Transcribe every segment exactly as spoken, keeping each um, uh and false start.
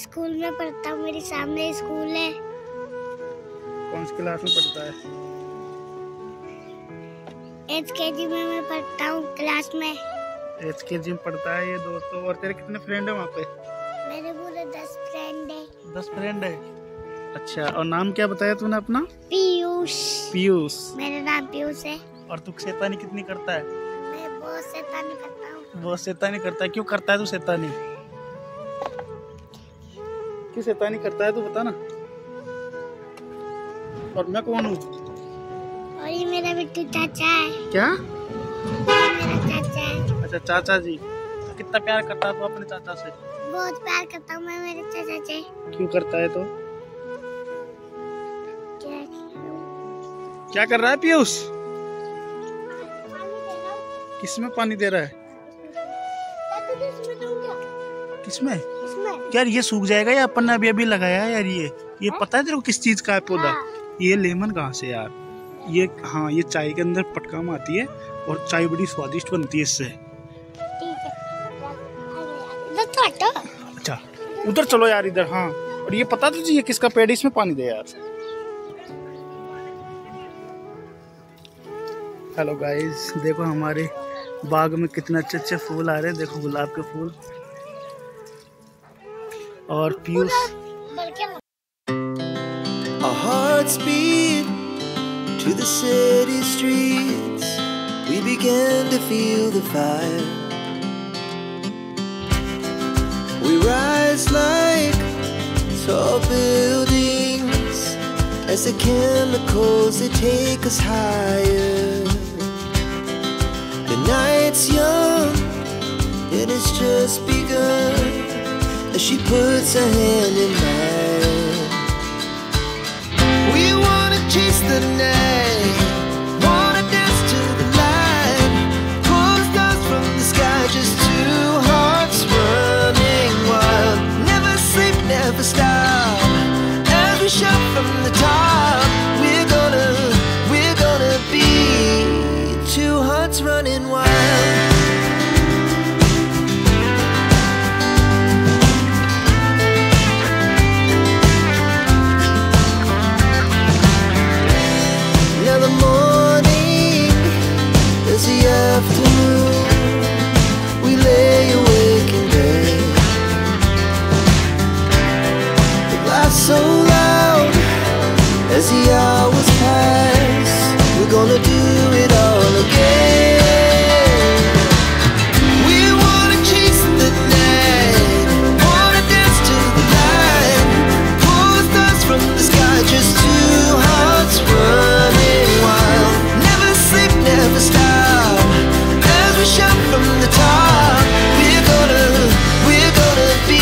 School में पढ़ता हूँ, मेरे सामने स्कूल है। कौन सी क्लास में पढ़ता है? एच के जी में मैं पढ़ता हूँ, क्लास में। एच के जी में पढ़ता है ये दोस्तों। और तेरे कितने फ्रेंड है वहाँ पे? मेरे पूरे दस फ्रेंड है। दस फ्रेंड है। अच्छा, और नाम क्या बताया तूने अपना? पीयूष। पीयूष। मेरा नाम पीयूष है। और तू शैतानी कितनी करता है? मैं बहुत शैतानी करता हूँ। बहुत शैतानी करता है। क्यों करता है तू शैतानी? क्यों शैतानी करता है तू बता ना। और मैं कौन हूँ? और ये मेरा बिट्टू चाचा है। क्या? ये मेरा चाचा है। अच्छा, चाचा जी। तो कितना प्यार करता है तू अपने चाचा से? बहुत प्यार करता हूँ मैं मेरे चाचा से। क्यों करता है तो? क्या क्या कर रहा है पीयूष? किसमें पानी दे रहा है? किसमें? यार ये सूख जाएगा या अपन ने अभी अभी लगाया है यार। ये ये है? पता है तेरे को किस चीज का है पौधा? हाँ। ये लेमन कहाँ से यार? ये हाँ, ये चाय के अंदर पटकाम आती है और चाय बड़ी स्वादिष्ट बनती है इससे। अच्छा, उधर चलो यार, इधर। हाँ, और ये पता तुझे ये किसका पेड़? इसमें पानी दे यार। हेलो गाइस, देखो हमारे बाग में कितने अच्छे अच्छे फूल आ रहे हैं। देखो गुलाब के फूल। और Piyush Our hearts beat to the city streets. We began to feel the fire. We rise like tall buildings as the chemicals they take us higher. The night's young and it's just begun as she puts her hand in mine. We wanna chase the night, wanna dance to the light, pull stars from the sky, just two hearts running wild. Never sleep, never stop, as we shout from the top. We're gonna, we're gonna be two hearts running wild. So loud as the hours pass, we're gonna do it all again. We wanna chase the night, wanna dance to the light, pull stars from the sky, just two hearts running wild. Never sleep, never stop, as we shout from the top. We're gonna, we're gonna be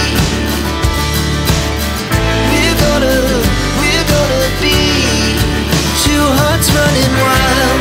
running wild.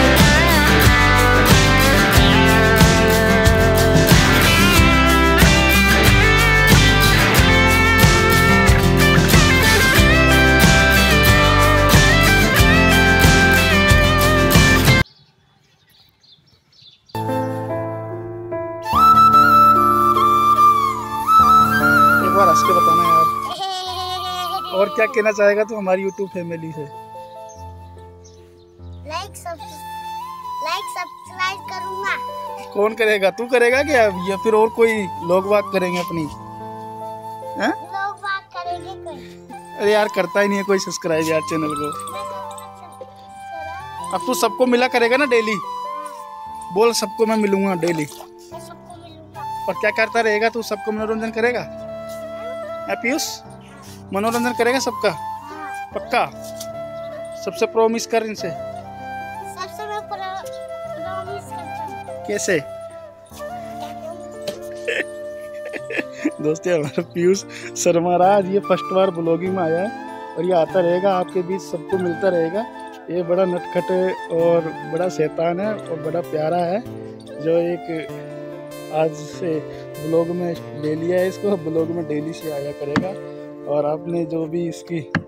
एक बार हंस के बताना यार। और क्या कहना चाहेगा तू हमारी यूट्यूब फैमिली से? लाइक लाइक सब्सक्राइब करूंगा। कौन करेगा? तू करेगा क्या या फिर और कोई लोग बात करेंगे अपनी? हैं? लोग बात करेंगे कोई? अरे यार, करता ही नहीं है कोई सब्सक्राइब यार चैनल को। अब तू सबको मिला करेगा ना डेली? बोल, सबको मैं मिलूंगा डेली। मैं सबको मिलूंगा। और क्या करता रहेगा तू? सबको मनोरंजन करेगा? पीयूष, मनोरंजन करेगा सबका? पक्का? सबसे प्रॉमिस कर इनसे। कैसे? दोस्तों, हमारा पीयूष शर्मा रहा। आज ये फर्स्ट बार ब्लॉगिंग में आया है और ये आता रहेगा आपके बीच, सबको मिलता रहेगा। ये बड़ा नटखट और बड़ा शैतान है और बड़ा प्यारा है, जो एक आज से ब्लॉग में ले लिया है इसको। ब्लॉग में डेली से आया करेगा और आपने जो भी इसकी